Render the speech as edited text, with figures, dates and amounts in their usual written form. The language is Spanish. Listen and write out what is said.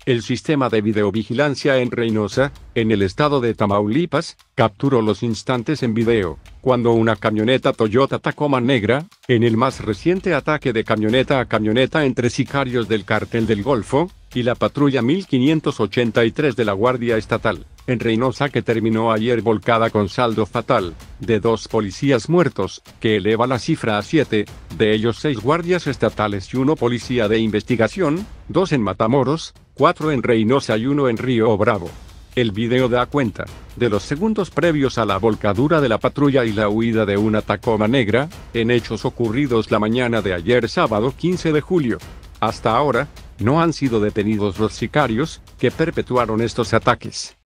El sistema de videovigilancia en Reynosa, en el estado de Tamaulipas, capturó los instantes en video, cuando una camioneta Toyota Tacoma negra, en el más reciente ataque de camioneta a camioneta entre sicarios del Cártel del Golfo, y la patrulla 1583 de la Guardia Estatal, en Reynosa, que terminó ayer volcada con saldo fatal, de 2 policías muertos, que eleva la cifra a 7, de ellos 6 guardias estatales y 1 policía de investigación, 2 en Matamoros, 4 en Reynosa y 1 en Río Bravo. El video da cuenta de los segundos previos a la volcadura de la patrulla y la huida de una Tacoma negra, en hechos ocurridos la mañana de ayer sábado 15 de julio. Hasta ahora, no han sido detenidos los sicarios que perpetuaron estos ataques.